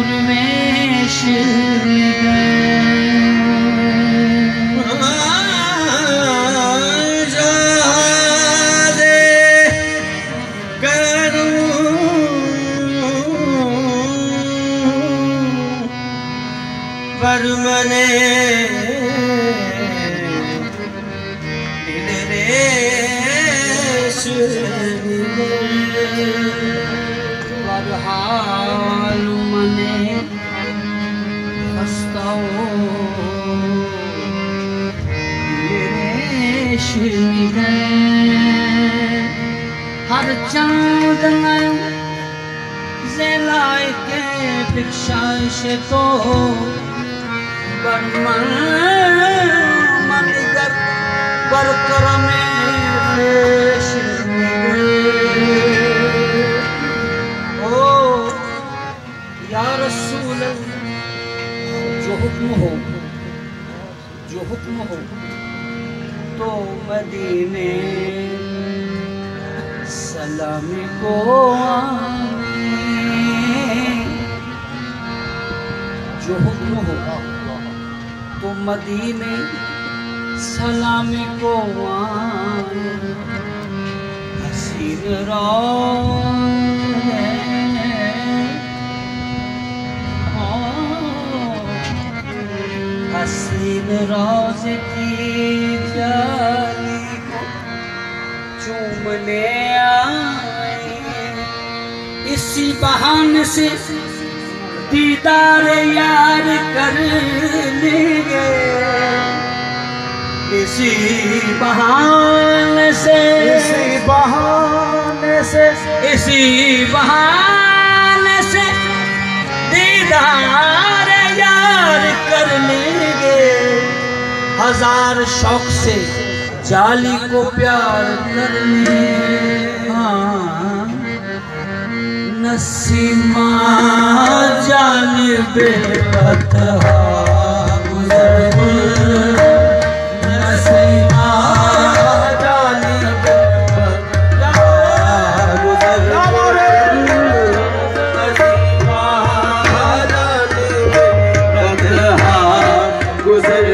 उर्वेश पर मने हाल मने हस्ताओ हर चांद ज़ेलाए के भिक्षाश तो बर्मन मनिगर बरकर में पेश ओ या रसूल जो हुक्म हो तो मदीने सलामी को जो हुक्म हो तो मदीने सलामी को हसीन हसीन रोज की जाली को चूमने आए इसी बहाने से दीदार यार कर लेंगे इसी बहाने से दीदार यार कर लेंगे हजार शौक से जाली को प्यार कर लेंगे नसीमा जानिबे बतहा गुज़र नसीमा जानिबे बतहा गुज़र नसीमा जानिबे बतहा गुज़र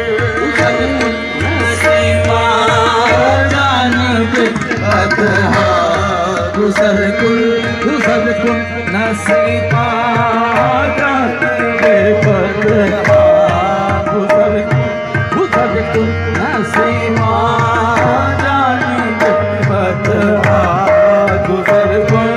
नसीमा जानिबे बतहा गुज़र गुज़र नसीबा जानिबे बतहा गुज़र नसीबा जानिबे बतहा गुज़र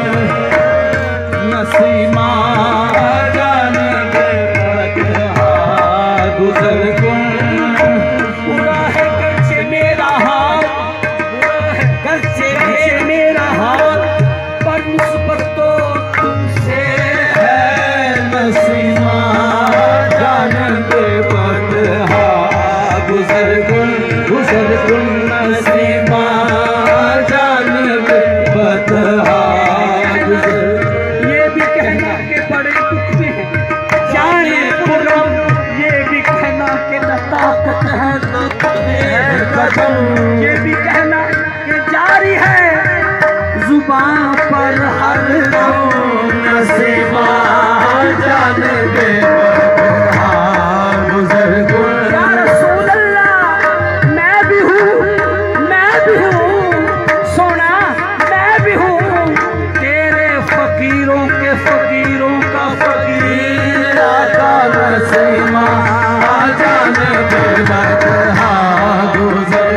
नसीबा जानिबे बतहा गुज़र पूरा है करचे मेरा हाथ करचे मेरा हाथ पर मुझपर तो तुमसे है नसीमा जानिबे बतहा गुज़र नसीमा जानिबे बतहा गुज़र ये भी कहना के बड़े दुख में है जाने खुरम ये भी कहना के न ताकत है न कदम ये भी कहना के जारी है जुबान पर हर दम नसीबा जानिबे बतहा गुज़र या रसूल अल्लाह मैं भी हूँ सोना मैं भी हूँ तेरे फकीरों के फकीरों का फकीर आका नसीमा जानिबे बतहा गुज़र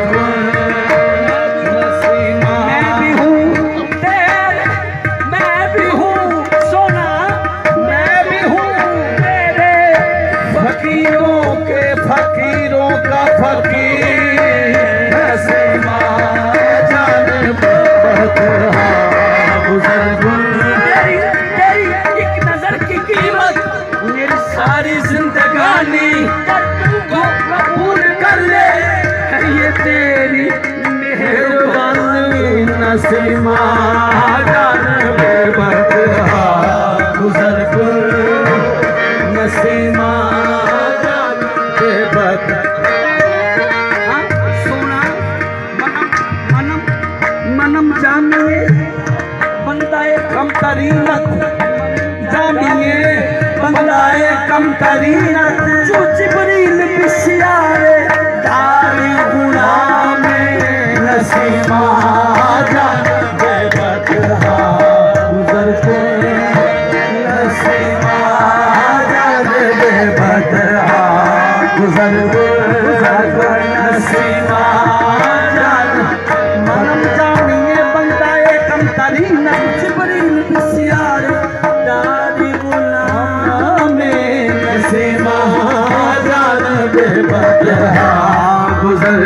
फकीरों का फकीर नसीमा जानिबे बतहा गुज़र तेरी एक नजर की कीमत मेरी सारी जिंदगानी को कबूल कर ले ये तेरी मेहरबानी नसीमा जानिबे बतहा गुज़र नसीमा सोना मनम जामिए बंदा कम तरीनत जामिए कम तरीनत जो जिब्रील बिस्यारे दारी गुना में नसीमा जान बेबतहा गुजर के नसीमा जान बेबतहा गुजर नसीमा जान मनम जानिए बनता है कम तरीनत जिब्रील बिस्यारे दारी गुना में नसीमा जान बेबतहा गुजर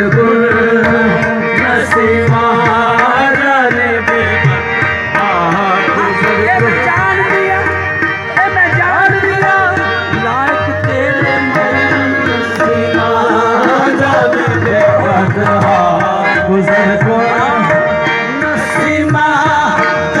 नसीमा जान बेबतहा गुजर जान दिया मैं जान दिया लायक तेरे नसीमा जान बेबतहा गुजर नसीमा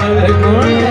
गुण